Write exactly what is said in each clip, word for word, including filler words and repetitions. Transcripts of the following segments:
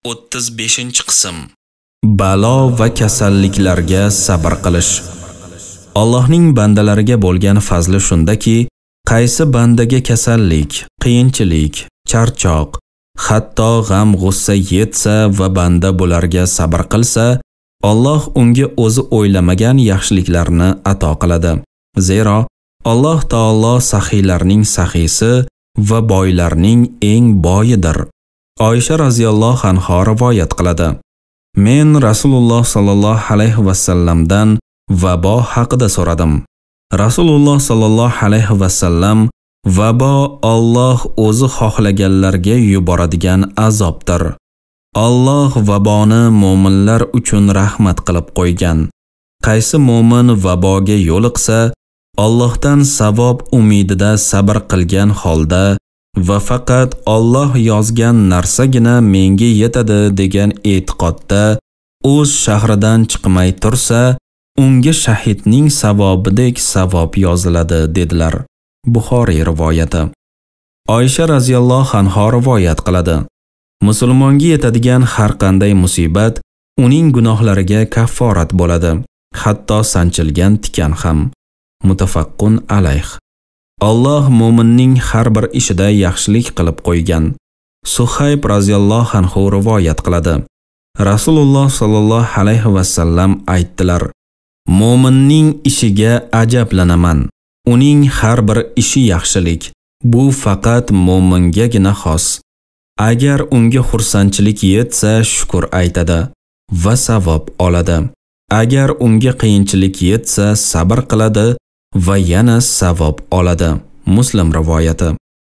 o'ttiz beshinchi qism. Balo va kasalliklarga sabr qilish. Allohning bandalariga bo'lgan fazli shundaki, qaysi bandaga kasallik, qiyinchilik, charchoq, hatto g'am g'ussa yetsa va banda bularga sabr qilsa, Alloh unga o'zi o'ylamagan yaxshiliklarni ato qiladi. Zero Alloh taolo saxiylarning saxiysi va boylarning eng boyidir. Oysha radhiyallohu anha rivoyat qiladi. Men Rasululloh sallallohu alayhi va sallamdan vabo haqida so'radim. Rasululloh sallallohu alayhi va sallam vabo Alloh o'zi xohlaganlarga yuboradigan azobdir. Alloh vaboni mu'minlar uchun rahmat qilib qo'ygan. Qaysi mu'min vaboga yo'liqsa, Allohdan savob umidida sabr qilgan holda va faqat Alloh yozgan narsagina menga yetadi degan e'tiqodda o'z shahridan chiqmay tursa, unga shahidning savobidek savob yoziladi dedilar. Buxoriy rivoyati. Oysha radhiyallohu anha rivoyat qiladi. Musulmonga yetadigan har qanday musibat uning gunohlariga kafforat bo'ladi, hatto sanchilgan tikan ham. Mutafaqqun alayh. Alloh mu'minning har bir ishida yaxshilik qilib qo'ygan. Suhayb radhiyallohu anhu rivoyat qiladi. Rasululloh sallallohu alayhi va sallam aytdilar: Mu'minning ishiga ajablanaman. Uning har bir ishi yaxshilik. Bu faqat mu'mingagina xos. Agar unga xursandchilik yetsa, shukr aytadi va savob oladi. Agar unga qiyinchilik yetsa, sabr qiladi va yana savob oladi. Muslim rivoyati.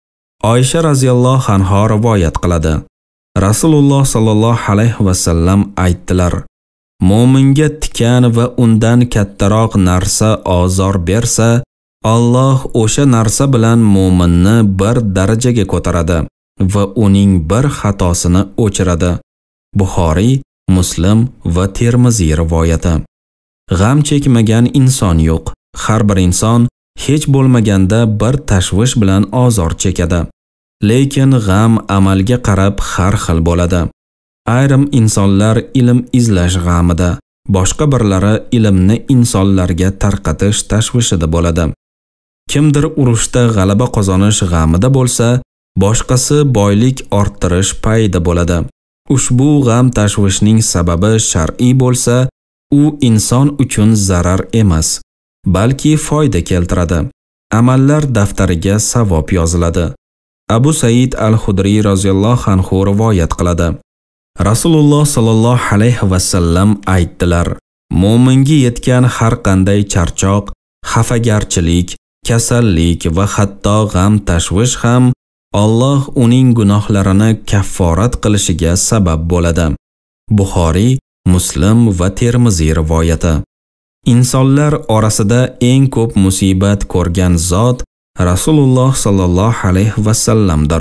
Oysha radhiyallohu anha rivoyat qiladi. Rasululloh sallallohu alayhi va sallam aytdilar: Mu'minga tikan va undan kattaroq narsa ozor bersa, Alloh o'sha narsa bilan mu'minni bir darajaga ko'taradi va uning bir xatosini o'chiradi. Buxoriy, Muslim va Termiziy rivoyati. G'am chekmagan inson yo'q. Har bir inson hech bo'lmaganda bir tashvish bilan ozor chekadi. Lekin g'am amalga qarab har xil bo'ladi. Ayrim insonlar ilm izlash g'amida, boshqa birlari ilmni insonlarga tarqatish tashvishida bo'ladi. Kimdir urushda g'alaba qozonish g'amida bo'lsa, boshqasi boylik orttirish payida bo'ladi. Ushbu g'am tashvishning sababi shar'iy bo'lsa, u inson uchun zarar emas, balki foyda keltiradi. Amallar daftariga savob yoziladi. Abu Said al-Xudriy radhiyallohu anhu rivoyat qiladi. Rasululloh sallallohu alayhi va sallam aytdilar: Mu'minga yetgan har qanday charchoq, xafagarchilik, kasallik va hatto g'am tashvish ham Alloh uning gunohlarini kafforat qilishiga sabab bo'ladi. Buxoriy, Muslim va Termiziy rivoyati. Insonlar orasida eng ko'p musibat ko'rgan zot Rasululloh sallallohu alayhi va sallamdir.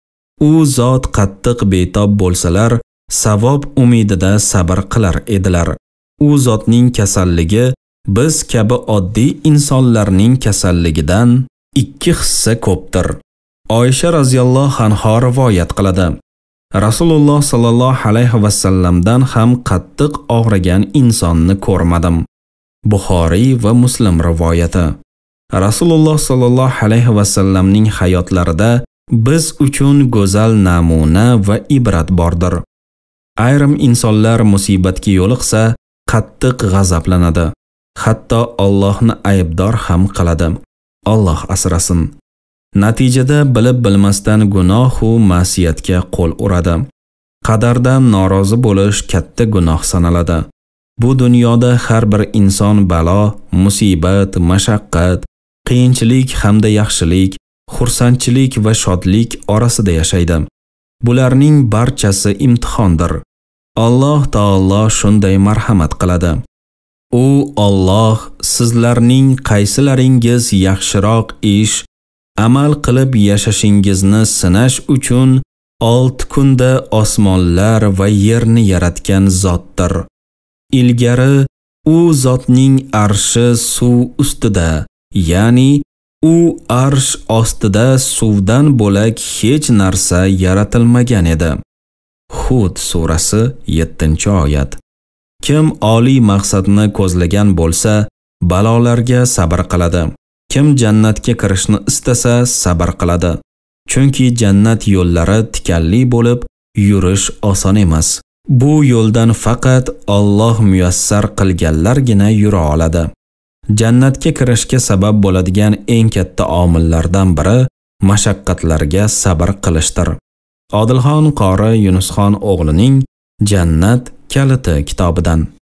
U zot qattiq betob bo'lsalar, savob umidida sabr qilar edilar. U zotning kasalligi biz kabi oddiy insonlarning kasalligidan ikki hissa ko'pdir. Oysha radhiyallohu anha rivoyat qiladi. Rasululloh sallallohu alayhi va sallamdan ham qattiq og'rigan insonni ko'rmadim. Buxoriy va Muslim rivoyati. Rasululloh sallallohu alayhi va sallamning hayotlarida biz uchun go'zal namuna va ibrat bordir. Ayrim insonlar musibatga yo'liqsa, qattiq g'azablanadi. Hatto Allohni aybdor ham qiladi. Alloh asrasin. Natijada bilib bilmasdan gunoh va ma'siyatga qo'l uradi. Qadardan norozi bo'lish katta gunoh sanaladi. Bu dunyoda har bir inson balo, musibat, mashaqqat, qiyinchilik hamda yaxshilik, xursandchilik va shodlik orasida yashaydi. Bularning barchasi imtihondir. Alloh taolo shunday marhamat qiladi. U Alloh sizlarning qaysilaringiz yaxshiroq ish amal qilib yashashingizni sinash uchun olti kunda osmonlar va yerni yaratgan zotdir. Ilgari u zotning arshi suv ustida, ya'ni u arsh ostida suvdan bo'lak hech narsa yaratilmagan edi. Hud surasi yettinchi oyat. Kim oliy maqsadni ko'zlagan bo'lsa, balolarga sabr qiladi. Kim jannatga kirishni istasa, sabr qiladi. Chunki jannat yo'llari tikanli bo'lib, yurish oson emas. Bu yo'ldan faqat Alloh muyassar qilganlargina yura oladi. Jannatga kirishga sabab bo'ladigan eng katta omillardan biri mashaqqatlarga sabr qilishdir. Odilxon qori Yunusxon o'g'lining Jannat kaliti kitobidan.